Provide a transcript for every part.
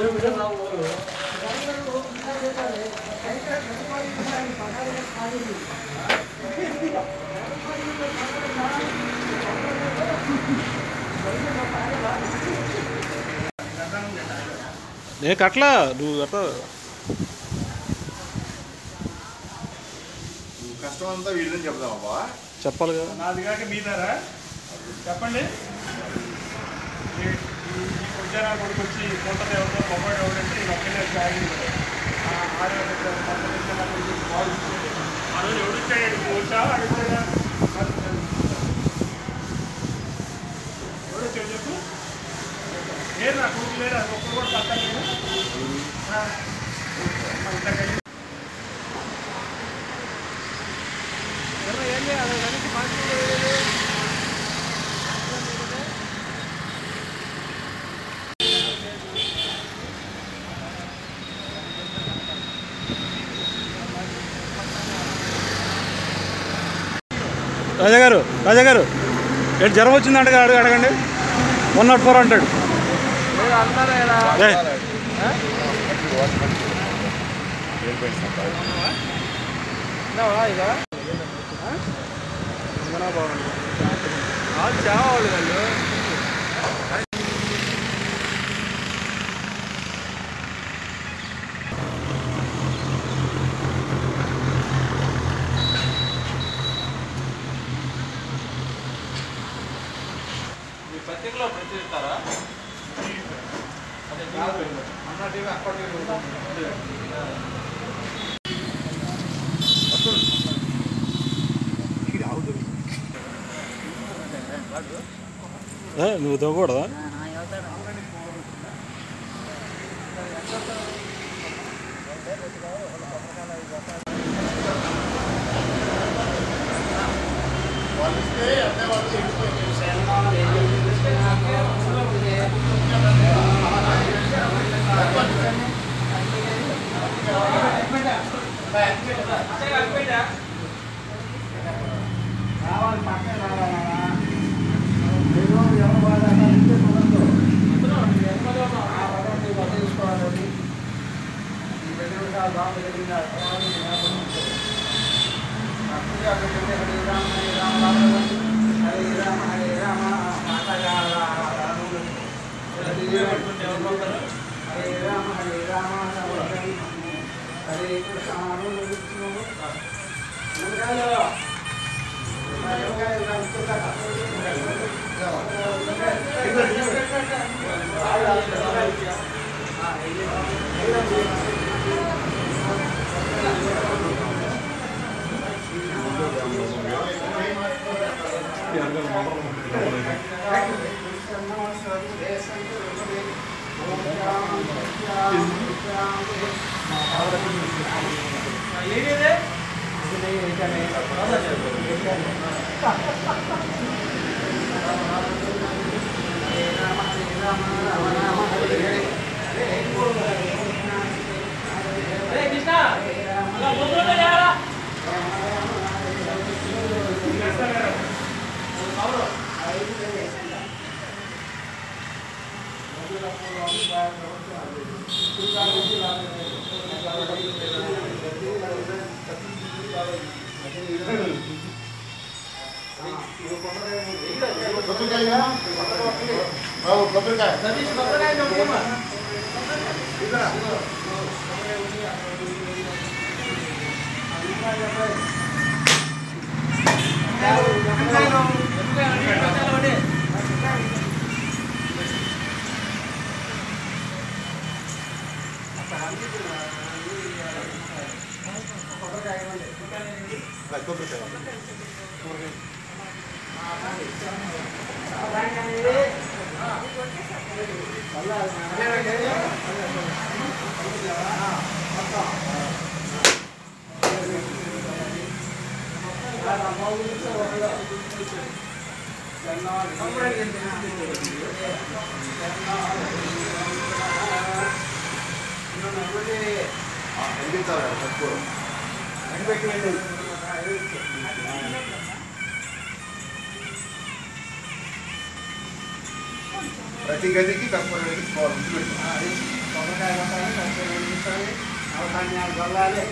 నేను కట్లా నువ్వు కట్ట కష్టం అంతా వీళ్ళని చెప్దామా చెప్పాలి కదా నాది కాక మీదారా చెప్పండి ఉద్యాన కొడుకు వచ్చి కొంత ఎవరితో బొమ్మాడు ఎవరంటే నేను ఒక్కనే ఆ రోజు ఎవరిచ్చాడు కూర్చా అడుగుతాడా ఎవరొచ్చాడు చెప్పు లేదు నా కొడుకు లేదు అది ఒక్కరు కూడా పక్కన ఏం చేయాలి దానికి రాజా గారు ఏంటి జ్వరం వచ్చిందంటే అడగండి 104 అంటాడు పత్రికలో ప్రచురిస్తారా అన్నటివి అప్పటి నువ్వు తగ్గకూడదా ప్రతి గదికి కర్పూరం వెలిగించుకోవాలి. కొబ్బరికాయ కొట్టాలి, కర్పూరం వెలిగించాలి, నవధాన్యాలు చల్లాలి.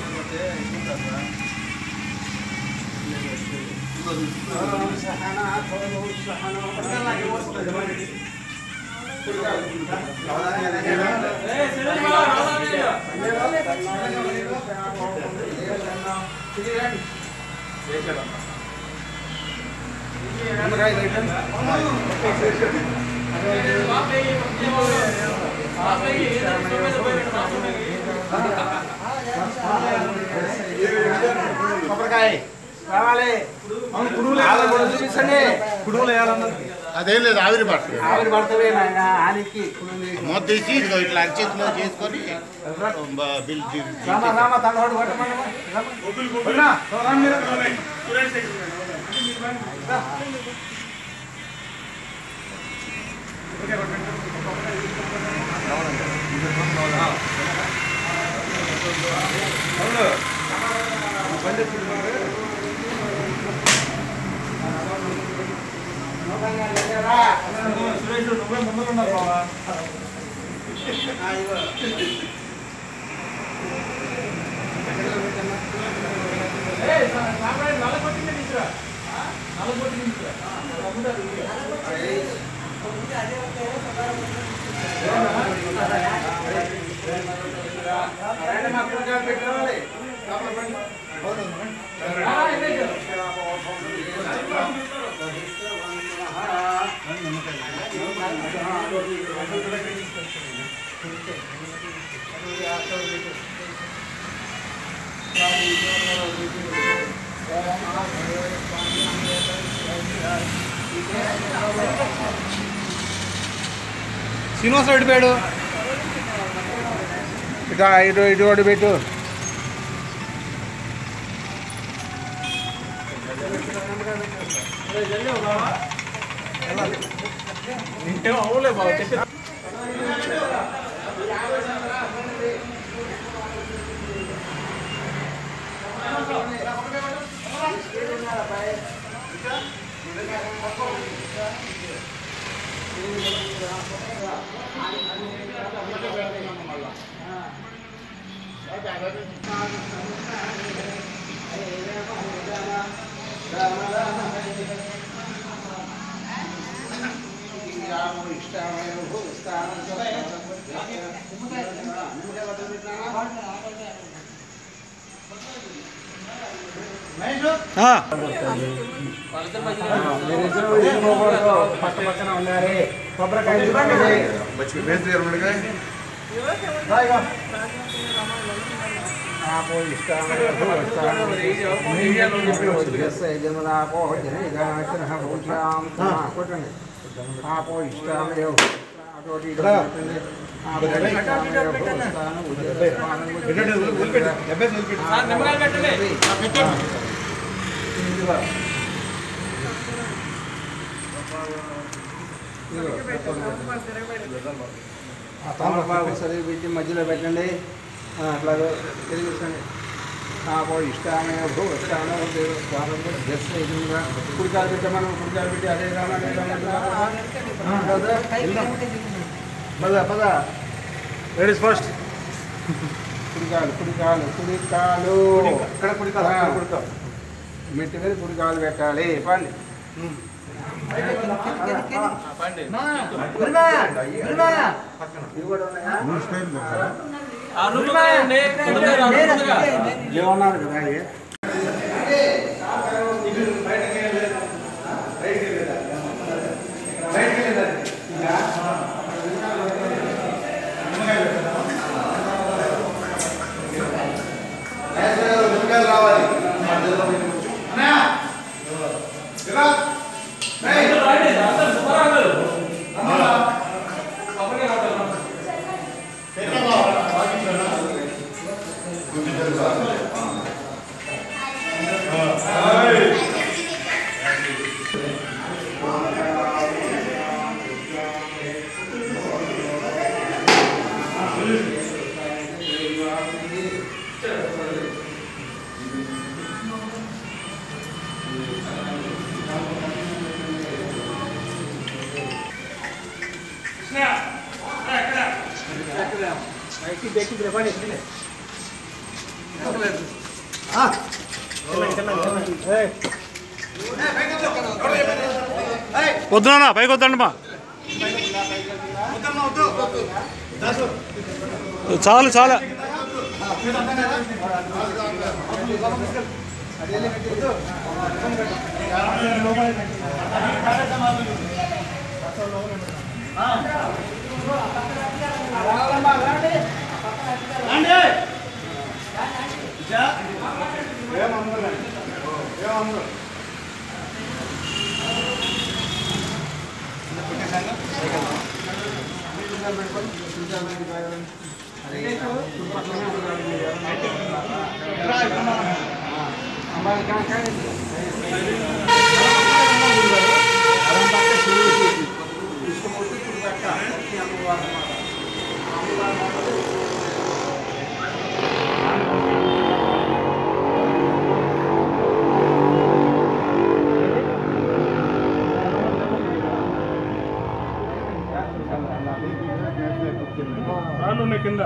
కొబ్బరికాయ కావాలి. చూపించండి. కుడుములు వేయాలన్నారు. అదేం లేదు, ఆవిరి పడుతుంది. ఆవిరి పడుతుంది ఆనికి మూత తీసి ఇదిగో ఇట్లా అరిచేతిలో చేసుకొని బిల్ రామ రామ తండ్రి కొట్టమని సురేష్ నువ్వే ముందు ఉన్నారు బావా. శ్రీనివాసరావు ఎడిపోయాడు. ఇటు ఇటు ఒకటి పెట్టు. ఇంకేం అవ్వలే బాబు చెప్పి. పక్కన ఉన్నారు. కొబ్బరికాయ తమలపాకు చదివి పెట్టి మధ్యలో పెట్టండి. అట్లాగే తెలియజేసండి. ఇష్టామే భూ ఇష్టామే కుడికాలు పెట్టమని కుడికాలు పెట్టి అదే రామ పద పద. Ladies first. కుడికాలు కుడికాలు కుడికాలు ఇక్కడ కుడికాలు కుడికాలు మెట్టి మీద కుడికాలు పెట్టాలి. పండి ఏమన్నారు కదా రావాలి. వద్దునా పైకి వద్దండి మా చాలు చాలా కింద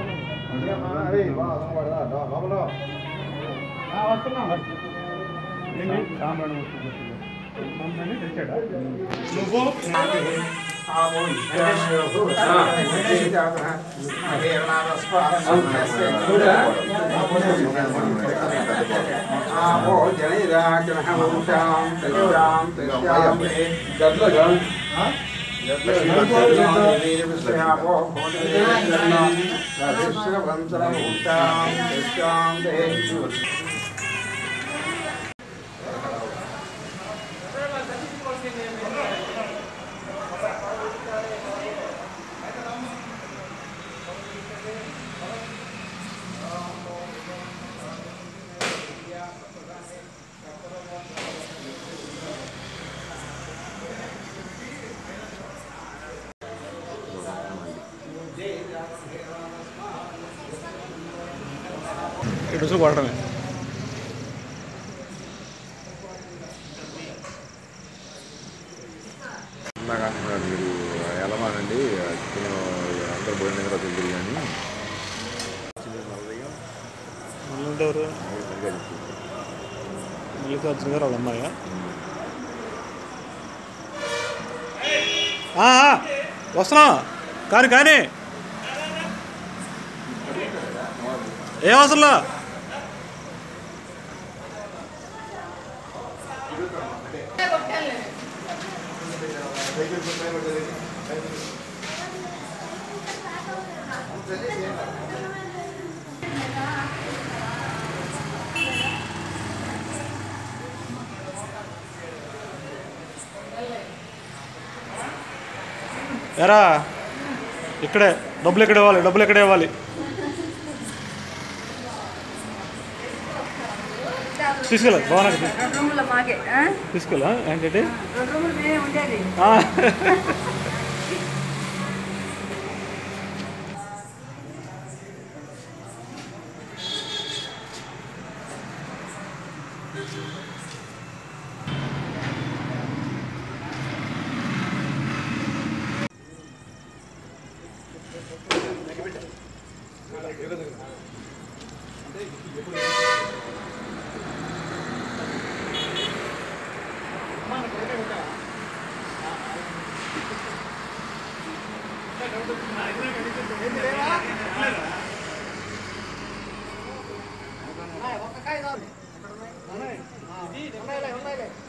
ఇటు కొట్టడమే నాకు అంటున్నాడు మీరు వెళ్ళమానండి అందరు పోయిన దగ్గర తెలియదు కానీ ఎవరు మల్లికార్జున గారు వాళ్ళ అమ్మాయ వస్తున్నా కానీ ఏం అవసరంలా ఎరా ఇక్కడే డబ్బులు ఎక్కడే ఇవ్వాలి తీసుకెళ్ళ బాగున్నా తీసుకెళ్ళా ఏంటంటే ఉన్నాయి